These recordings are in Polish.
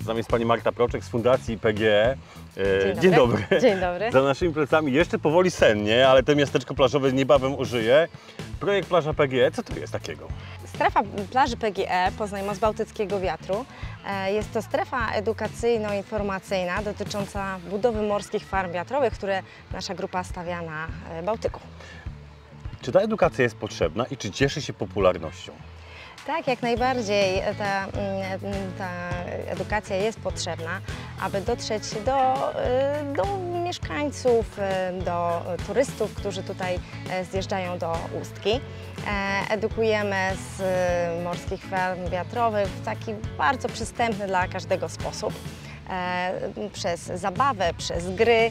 Z nami jest pani Marta Proczek z Fundacji PGE. Dzień dobry. Dzień dobry. Za naszymi plecami jeszcze powoli sennie, ale to miasteczko plażowe niebawem ożyje. Projekt Plaża PGE, co to jest takiego? Strefa plaży PGE Poznań Most Bałtyckiego Wiatru jest to strefa edukacyjno-informacyjna dotycząca budowy morskich farm wiatrowych, które nasza grupa stawia na Bałtyku. Czy ta edukacja jest potrzebna i czy cieszy się popularnością? Tak, jak najbardziej ta edukacja jest potrzebna, aby dotrzeć do mieszkańców, do turystów, którzy tutaj zjeżdżają do Ustki. Edukujemy z morskich farm wiatrowych w taki bardzo przystępny dla każdego sposób. Przez zabawę, przez gry,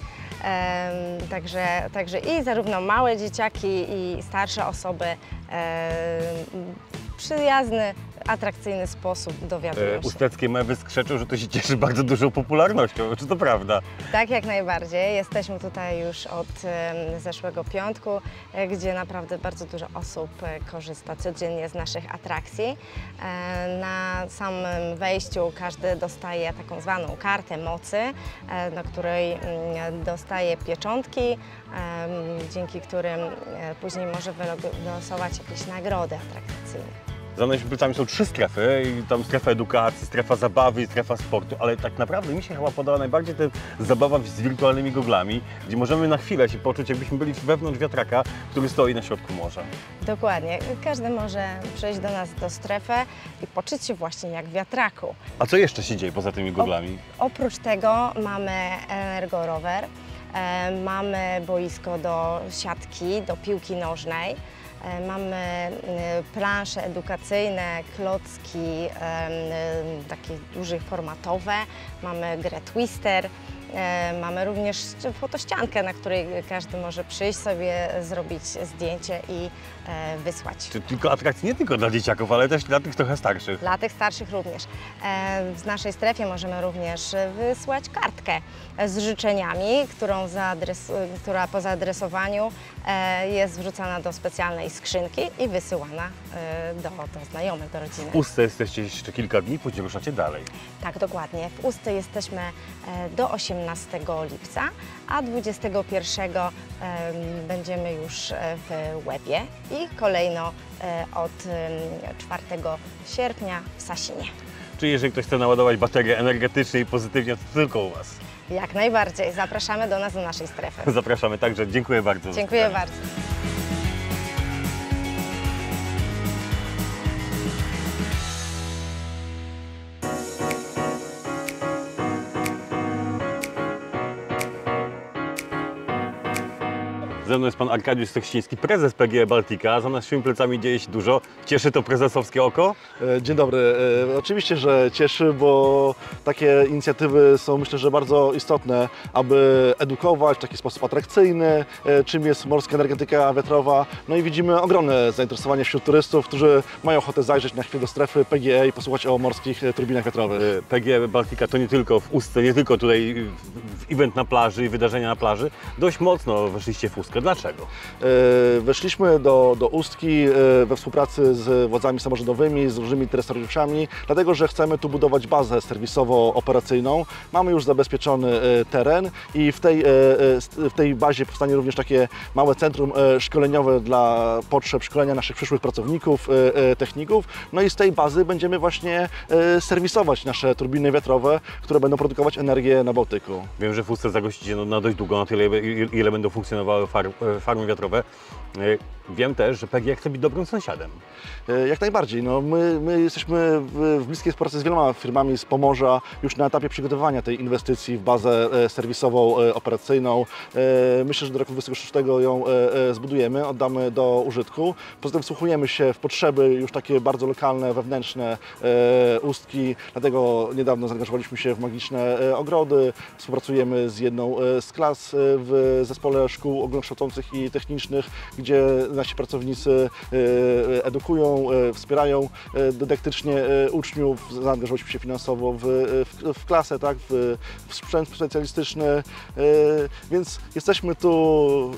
także i zarówno małe dzieciaki i starsze osoby przyjazny, atrakcyjny sposób dowiadują się. Usteckie mewy skrzeczą, że to się cieszy bardzo dużą popularnością. Czy to prawda? Tak, jak najbardziej. Jesteśmy tutaj już od zeszłego piątku, gdzie naprawdę bardzo dużo osób korzysta codziennie z naszych atrakcji. Na samym wejściu każdy dostaje taką zwaną kartę mocy, na której dostaje pieczątki, dzięki którym później może wylosować jakieś nagrody atrakcyjne. Za naszymi plecami są 3 strefy, i tam strefa edukacji, strefa zabawy i strefa sportu, ale tak naprawdę mi się chyba podoba najbardziej ta zabawa z wirtualnymi goglami, gdzie możemy na chwilę się poczuć, jakbyśmy byli wewnątrz wiatraka, który stoi na środku morza. Dokładnie. Każdy może przyjść do nas do strefy i poczuć się właśnie jak w wiatraku. A co jeszcze się dzieje poza tymi goglami? Oprócz tego mamy energorower, mamy boisko do siatki, do piłki nożnej. Mamy plansze edukacyjne, klocki, takie duże formatowe, mamy grę Twister, mamy również fotościankę, na której każdy może przyjść sobie, zrobić zdjęcie i wysłać. Czy tylko atrakcje nie tylko dla dzieciaków, ale też dla tych trochę starszych? Dla tych starszych również. W naszej strefie możemy również wysłać kartkę z życzeniami, która po zaadresowaniu jest wrzucana do specjalnej skrzynki i wysyłana do znajomych, do rodziny. W Ustce jesteście jeszcze kilka dni, później ruszacie dalej. Tak, dokładnie. W Ustce jesteśmy do 18 lipca, a 21 będziemy już w Łebie i kolejno od 4 sierpnia w Sasinie. Czyli jeżeli ktoś chce naładować baterię energetycznie i pozytywnie, to tylko u Was. Jak najbardziej. Zapraszamy do nas, do naszej strefy. Zapraszamy także. Dziękuję bardzo. Dziękuję bardzo. Ze mną jest pan Arkadiusz Stechciński, prezes PGE Baltica. Za naszymi plecami dzieje się dużo. Cieszy to prezesowskie oko? Dzień dobry. Oczywiście, że cieszy, bo takie inicjatywy są, myślę, że bardzo istotne, aby edukować w taki sposób atrakcyjny, czym jest morska energetyka wiatrowa. No i widzimy ogromne zainteresowanie wśród turystów, którzy mają ochotę zajrzeć na chwilę do strefy PGE i posłuchać o morskich turbinach wiatrowych. PGE Baltica to nie tylko w Ustce, nie tylko tutaj w event na plaży i wydarzenia na plaży. Dość mocno weszliście w Ustkę. Dlaczego? Weszliśmy do Ustki we współpracy z władzami samorządowymi, z różnymi interesariuszami, dlatego że chcemy tu budować bazę serwisowo-operacyjną. Mamy już zabezpieczony teren i w tej bazie powstanie również takie małe centrum szkoleniowe dla potrzeb szkolenia naszych przyszłych pracowników, techników. No i z tej bazy będziemy właśnie serwisować nasze turbiny wiatrowe, które będą produkować energię na Bałtyku. Wiem, że w Ustce zagościcie na dość długo, na tyle, ile będą funkcjonowały farmy wiatrowe. Wiem też, że PGE chce być dobrym sąsiadem. Jak najbardziej. No, my jesteśmy w bliskiej współpracy z wieloma firmami z Pomorza już na etapie przygotowania tej inwestycji w bazę serwisową, operacyjną. Myślę, że do roku 2026 ją zbudujemy, oddamy do użytku. Poza tym wsłuchujemy się w potrzeby już takie bardzo lokalne, wewnętrzne Ustki, dlatego niedawno zaangażowaliśmy się w magiczne ogrody. Współpracujemy z jedną z klas w zespole szkół ogólnokształcących i technicznych, gdzie nasi pracownicy edukują, wspierają dydaktycznie uczniów, zaangażowaliśmy się finansowo w klasę, tak, w sprzęt specjalistyczny, więc jesteśmy tu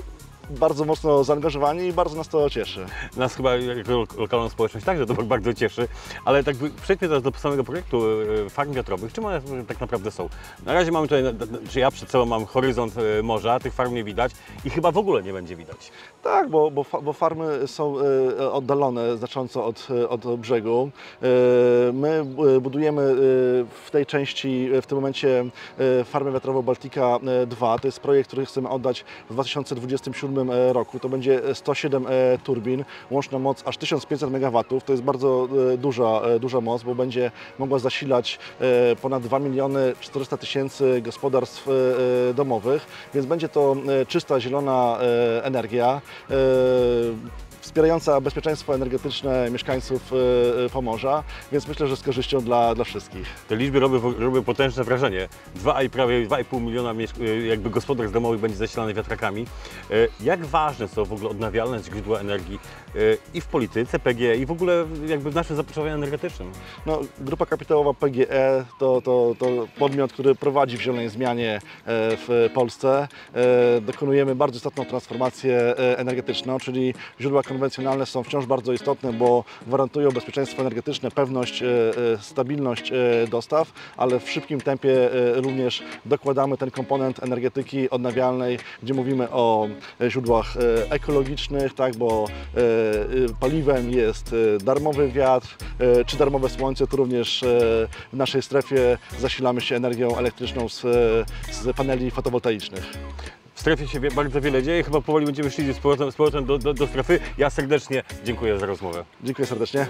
bardzo mocno zaangażowani i bardzo nas to cieszy. Nas chyba jako lokalną społeczność także to bardzo cieszy, ale tak przejdźmy teraz do samego projektu farm wiatrowych. Czym one tak naprawdę są? Na razie mamy tutaj, czy ja przed sobą mam horyzont morza, tych farm nie widać i chyba w ogóle nie będzie widać. Tak, bo farmy są oddalone znacząco od brzegu. My budujemy w tej części, w tym momencie farmę wiatrową Baltica 2. To jest projekt, który chcemy oddać w 2027 roku. To będzie 107 turbin, łączna moc aż 1500 MW. To jest bardzo duża moc, bo będzie mogła zasilać ponad 2 400 000 gospodarstw domowych, więc będzie to czysta, zielona energia, wspierająca bezpieczeństwo energetyczne mieszkańców Pomorza, więc myślę, że z korzyścią dla wszystkich. Te liczby robią potężne wrażenie. Prawie 2,5 miliona jakby gospodarstw domowych będzie zasilane wiatrakami. Jak ważne są w ogóle odnawialne źródła energii i w polityce PGE i w ogóle jakby w naszym zapotrzebowaniu energetycznym? No, grupa kapitałowa PGE to podmiot, który prowadzi w zielonej zmianie w Polsce. Dokonujemy bardzo istotną transformację energetyczną, czyli źródła konwencjonalne są wciąż bardzo istotne, bo gwarantują bezpieczeństwo energetyczne, pewność, stabilność dostaw, ale w szybkim tempie również dokładamy ten komponent energetyki odnawialnej, gdzie mówimy o źródłach ekologicznych, tak, bo paliwem jest darmowy wiatr czy darmowe słońce. Tu również w naszej strefie zasilamy się energią elektryczną z paneli fotowoltaicznych. W strefie się bardzo wiele dzieje, chyba powoli będziemy szli z powrotem do strefy. Ja serdecznie dziękuję za rozmowę. Dziękuję serdecznie.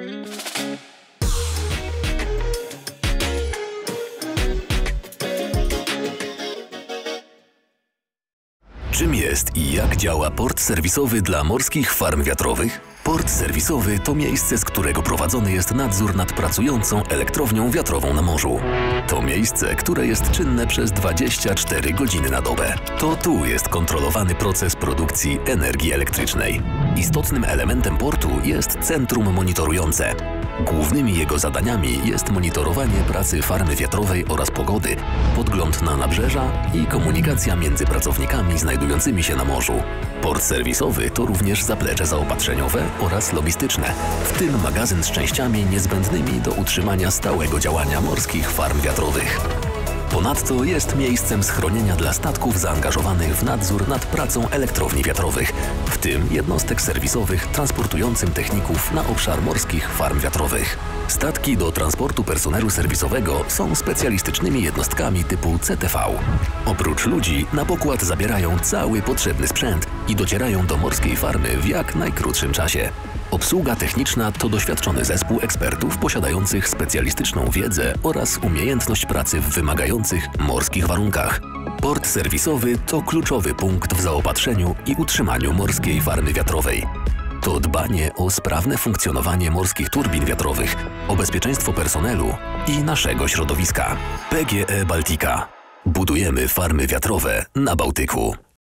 Czym jest i jak działa port serwisowy dla morskich farm wiatrowych? Port serwisowy to miejsce, z którego prowadzony jest nadzór nad pracującą elektrownią wiatrową na morzu. To miejsce, które jest czynne przez 24 godziny na dobę. To tu jest kontrolowany proces produkcji energii elektrycznej. Istotnym elementem portu jest centrum monitorujące. Głównymi jego zadaniami jest monitorowanie pracy farmy wiatrowej oraz pogody, podgląd na nabrzeża i komunikacja między pracownikami znajdującymi się na morzu. Port serwisowy to również zaplecze zaopatrzeniowe oraz logistyczne, w tym magazyn z częściami niezbędnymi do utrzymania stałego działania morskich farm wiatrowych. Ponadto jest miejscem schronienia dla statków zaangażowanych w nadzór nad pracą elektrowni wiatrowych, w tym jednostek serwisowych transportującym techników na obszar morskich farm wiatrowych. Statki do transportu personelu serwisowego są specjalistycznymi jednostkami typu CTV. Oprócz ludzi na pokład zabierają cały potrzebny sprzęt i docierają do morskiej farmy w jak najkrótszym czasie. Obsługa techniczna to doświadczony zespół ekspertów posiadających specjalistyczną wiedzę oraz umiejętność pracy w wymagających morskich warunkach. Port serwisowy to kluczowy punkt w zaopatrzeniu i utrzymaniu morskiej farmy wiatrowej. To dbanie o sprawne funkcjonowanie morskich turbin wiatrowych, o bezpieczeństwo personelu i naszego środowiska. PGE Baltica. Budujemy farmy wiatrowe na Bałtyku.